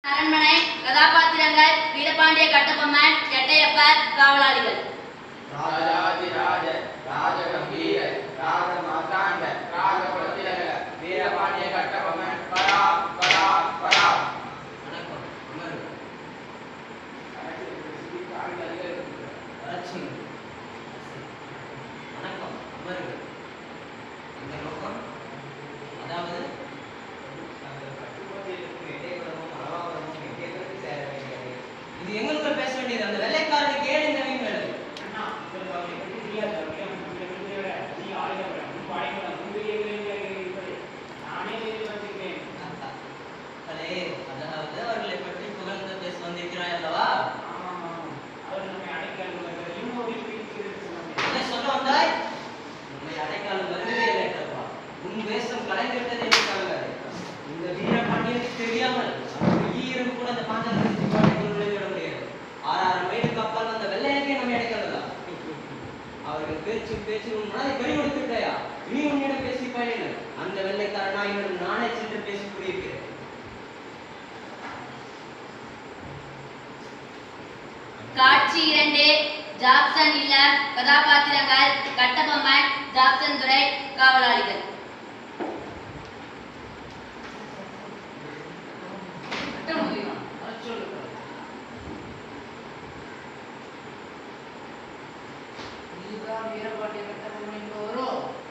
அரண்மனை கதாபாத்திரங்கள் வீரபாண்டிய கட்டபொம்மன், எட்டையப்பர், காவலாளிகள். ராஜாதிராஜ ராஜகம்பீர ராஜ மார்த்தாண்ட ராஜ குலத்திலக வீரபாண்டிய கட்டபொம்மன் பரா பரா பரா. வணக்கம். அமருங்கள். வணக்கம். அமருங்கள். இந்த நோக்கம் அதாவது இது எங்களுக்குள் பேச வேண்டியது. அந்த வெள்ளைக்காரனுக்கு ஏன் இந்த வீண் வேலை? அதாவது அவர்களை பற்றி புகழ்ந்து பேச வந்திருக்கிறாய் அல்லவா? என்ன சொல்ல வந்தாய்? உன்னை அடைக்காலம் வருவதே இல்லைப்பா. உன் வேஷம் கலைந்துவிட்டது என்று சொல்லுங்கள். இந்த வீரபாண்டியனுக்கு தெரியாமல் ஈரம் கூட அந்த பாஞ்சாலத்தை நுழைந்துவிட முடியாது. 6,000 மைலுக்கு அப்பால் அந்த வெள்ளையனுக்கே நம்மை அடைக்கிறதா? அவர்கள் பேச்சு உன் மனதை பறி கொடுத்து விட்டாயா? நீ உன்னிடம் பேசி பயனில்லை. அந்த வெள்ளைக்காரனாயினும் நானே சென்று பேசி கூறியிருக்கிறேன். காட்சி 2. ஜாக்சன் இல்ல. கதாபாத்திரங்கள் கட்டபொம்மன், ஜாக்சன் துரை, காவலாளிகள். வீரபாண்டிய கட்டபொம்மன் என்பவரோ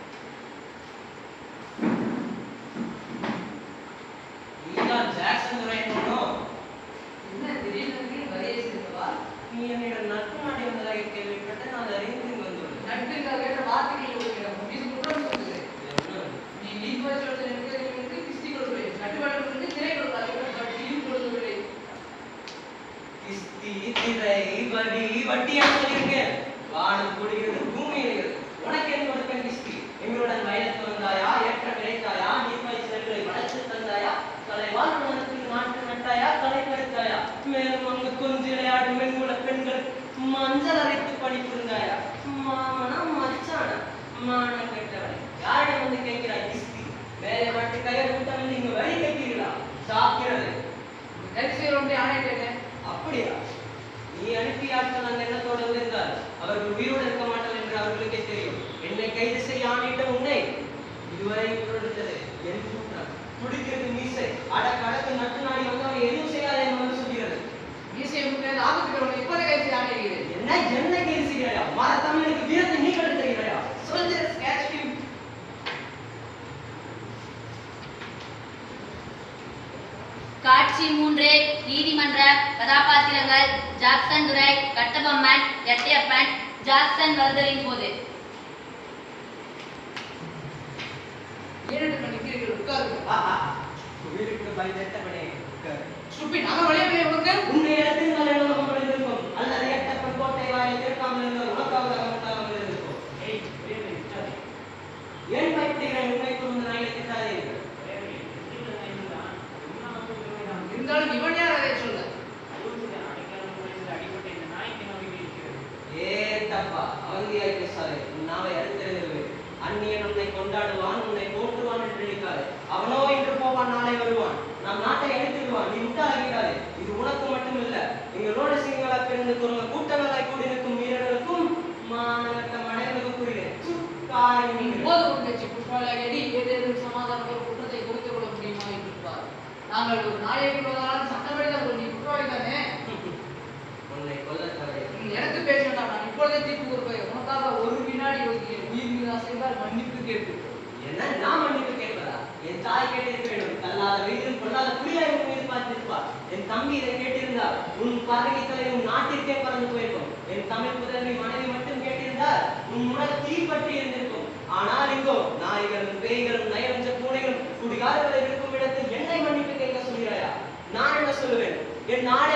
நீதான் ஜாக்சன் துரை போனோ? என்ன திடீர்னு வரையை சேர்ந்தவா? நீ என்னிடம் நட்பு நாடி வந்ததாக கேள்விப்பட்டு நான் அறிந்து வந்துள்ளேன். நட்பிற்காக கேட்ட வார்த்தைகள் உங்களிடம் இது குற்றம் சொல்லுது. நீ நீங்க சொல்றது எனக்கு கிஸ்தி கொடுக்கவில்லை. நட்டுவாளர்களுக்கு திரை கொடுக்காது. இது கொடுக்கவில்லை. கிஸ்தி, திரை, வரி, வட்டியாக சொல்லியிருக்கேன். வானம் கூடுகிறது, பூமி இருக்கிறது. உனக்கு என்ன கொடுப்பேன் கிஸ்தி? எங்களுடன் வயலுக்கு வந்தாயா? ஏற்ற கிடைத்தாயா? நீர்வாய் செல்களை வளர்த்து தந்தாயா? தலை வாழ்வதற்கு நாட்டு நட்டாயா? தலை கருத்தாயா? மேலும் அங்கு கொஞ்சம் விளையாடும் மென்குல பெண்கள் மஞ்சள் அரைத்து பணிபுரிந்தாயா? மாமனம் மச்சானா மானம் கெட்டவனை யாரிடம் வந்து கேட்கிறாய் கிஸ்தி? வேலை மாட்டு கையை கூட்டம் வந்து இங்கு வழி கேட்கிறீர்களா? சாப்பிடுறது கடைசியில் ஒன்றை ஆணையிட்டேன். அப்படியா? நீ அனுப்பி ஆட்கள் அந்த எண்ணத்தோடு இருந்தால் அவர்கள் உயிரோடு இருக்க மாட்டார்கள் என்று அவர்களுக்கே தெரியும். என்னை கைது செய்ய ஆணையிட்ட உன்னை இதுவரை கொடுத்தது என் கூட்டம். துடிக்கிறது மீசை. அடக்கு நட்டு நாடி வந்தவரை எதுவும் செய்யாத என்று சொல்கிறது. மீசையை முன்னே ஆபத்துக்கிறவனை இப்போதை கைது ஆணையிடுகிறேன். என்ன கைது செய்கிறாயா? தமிழுக்கு வீரத்தை நீ கண்டு தருகிறாயா? Soldiers catch him. காட்சி 3. நீதிமன்ற கதாபாத்திரங்கள் ஜாக்சன் துரை, கட்டபொம்மன், எட்டையப்பன், ஜாக்சன் வருதலின் போது. ஏனென்று நிற்கிறீர்கள், உட்காருங்கள். உயிருக்கு பயந்தபடி சுப்பி நாங்கள் வழியே உனக்கு உன்னை இடத்தில் நல்ல எண்ணம் இருக்கும். அல்லது எட்டப்பன் கோட்டை வாயை திறக்காமல் இருந்தால் உனக்காக கட்டாமல் இருக்கும். ஏன் பயப்படுகிறாய்? உண்மை கூர்ந்து நாயை திட்டாதீர்கள். இருந்தாலும் இவன் யார் அதை சொல்ல? ஏ தப்பா அவந்தியாய் பேசாதே. உன் நாவை அறுத்தெறிந்து அந்நியன் உன்னை கொண்டாடுவான், உன்னை போற்றுவான் என்று நினைக்காதே. அவனோ இன்று போவான், நாளை வருவான். நம் நாட்டை அழித்துடுவான். நீ விட்டாகிறாதே. இது உனக்கு மட்டும் இல்ல, எங்களோட சிங்களா பிறந்து குறுங்க கூட்டங்களாய் கூடி நிற்கும் வீரர்களுக்கும் மாநகட்ட மடைகளுக்கு கூறுகிறேன். புஷ்பாலி ஏதேனும் சமாதான குற்றத்தை கொடுத்துக் கொள்ள முடியுமா என்றிருப்பார். நாங்கள் ஒரு நாயகன் சட்டப்படி நீ குற்றவாளி தானே. உன்னை கொல்ல தவறே. எனக்கு பேச வேண்டாம். நான் இப்பொழுதே தீர்ப்பு கொடுப்பேன். உனக்காக ஒரு வினாடி ஒதுக்கிய உயிர் மீது அசைந்தால் மன்னிப்பு கேட்பு. என்ன நான் மன்னிப்பு கேட்பதா? என் தாய் கேட்டிருக்க வேண்டும். கல்லாத வெயிலும் கொள்ளாத புலியாய் உன் மீது பார்த்திருப்பார். என் தம்பி இதை கேட்டிருந்தால் உன் பதவி தலை உன் நாட்டிற்கே பறந்து போயிருக்கும். என் தமிழ் புதல்வி மனைவி மட்டும் கேட்டிருந்தால் உன் முறை தீப்பற்றி இருந்திருக்கும். ஆனால் இங்கோ நாய்களும் பேய்களும் நயவஞ்ச பூனைகளும் குடிகாரர்கள் இருக்கும் இடத்தில் என்னை மன்னிப்பு கேட்க சொல்கிறாயா? நான் என்ன சொல்லுவேன்? என் நாடே